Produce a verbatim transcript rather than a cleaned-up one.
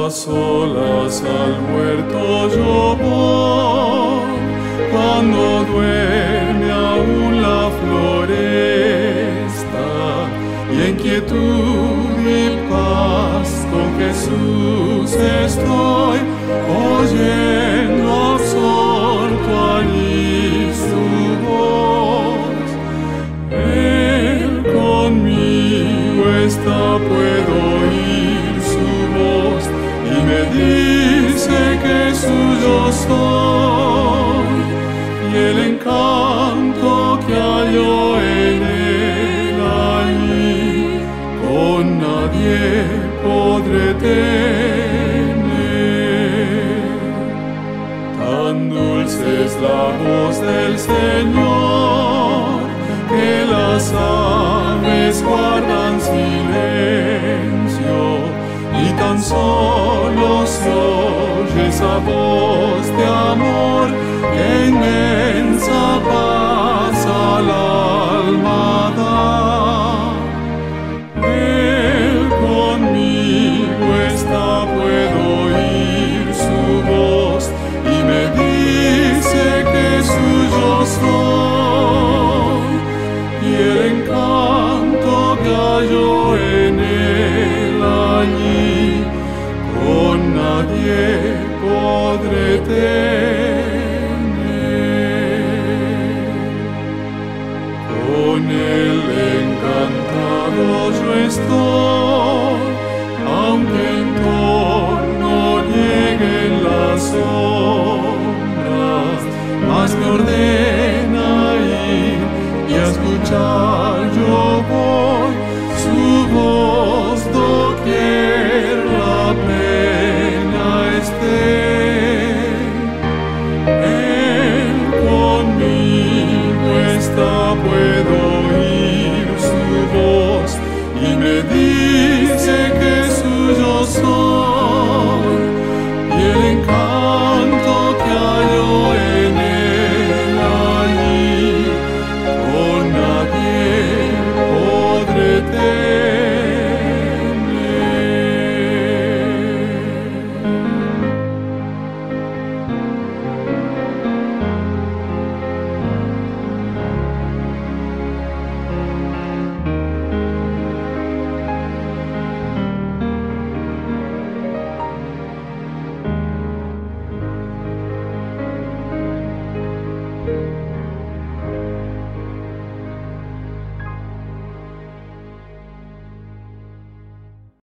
solas al huerto yo voy, cuando duerme aún la floresta, y en quietud y paz con Jesús estoy, oyendo absorto allí su voz. Él conmigo está, puedo oír su voz, y me dice que suyo soy, y el encanto que hallo en él allí, con nadie podré tener. Tan dulce es la voz del Señor, que las aves guardan silencio, y tan solo se oye esa voz